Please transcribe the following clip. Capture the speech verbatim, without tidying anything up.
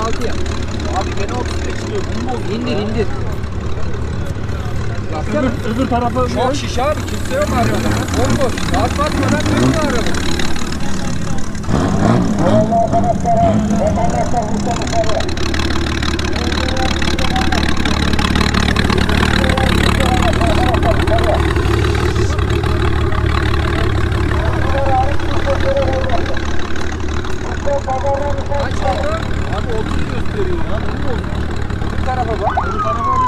altı yap. Abi gene otuz beş çıkıyor. Bunu bozdu. İndir indir. Öbür, öbür tarafı Çok şiş abi. Kimse yok arabada. Bomboş. Gaz basmadan dönüyor araba. Kaç oldu? Abi otuz gösteriyor ya. Bu tarafa bak. Bu tarafa bak.